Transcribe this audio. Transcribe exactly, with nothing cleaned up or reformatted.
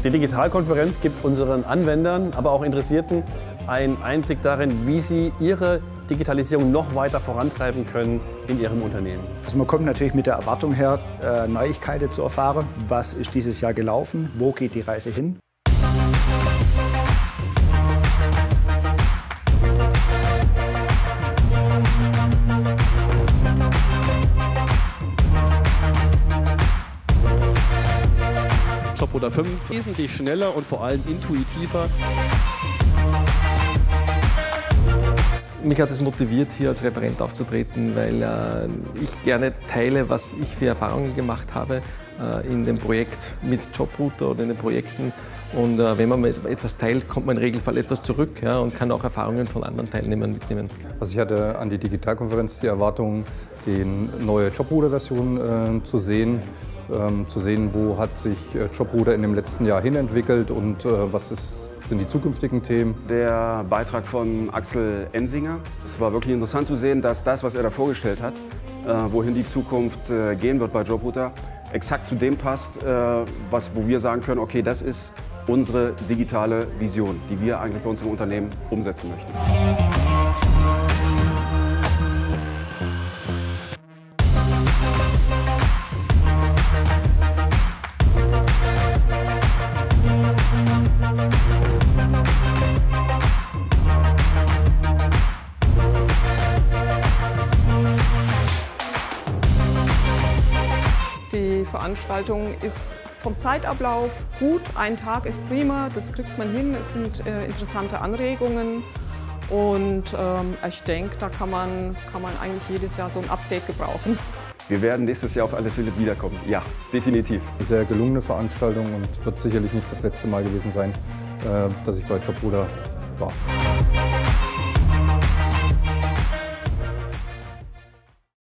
Die Digitalkonferenz gibt unseren Anwendern, aber auch Interessierten einen Einblick darin, wie sie ihre Digitalisierung noch weiter vorantreiben können in ihrem Unternehmen. Also man kommt natürlich mit der Erwartung her, Neuigkeiten zu erfahren. Was ist dieses Jahr gelaufen? Wo geht die Reise hin? JobRouter fünf wesentlich schneller und vor allem intuitiver. Mich hat es motiviert, hier als Referent aufzutreten, weil äh, ich gerne teile, was ich für Erfahrungen gemacht habe äh, in dem Projekt mit JobRouter oder in den Projekten. Und äh, wenn man etwas teilt, kommt man im Regelfall etwas zurück, ja, und kann auch Erfahrungen von anderen Teilnehmern mitnehmen. Also ich hatte an die Digitalkonferenz die Erwartung, die neue JobRouter-Version äh, zu sehen. Ähm, zu sehen, wo hat sich äh, JobRouter in dem letzten Jahr hin entwickelt und äh, was ist, sind die zukünftigen Themen. Der Beitrag von Axel Ensinger, es war wirklich interessant zu sehen, dass das, was er da vorgestellt hat, äh, wohin die Zukunft äh, gehen wird bei JobRouter, exakt zu dem passt, äh, was, wo wir sagen können, okay, das ist unsere digitale Vision, die wir eigentlich bei uns im Unternehmen umsetzen möchten. Die Veranstaltung ist vom Zeitablauf gut, ein Tag ist prima, das kriegt man hin, es sind äh, interessante Anregungen und ähm, ich denke, da kann man, kann man eigentlich jedes Jahr so ein Update gebrauchen. Wir werden nächstes Jahr auf alle Fälle wiederkommen, ja, definitiv. Eine sehr gelungene Veranstaltung und wird sicherlich nicht das letzte Mal gewesen sein, äh, dass ich bei JobRouter war.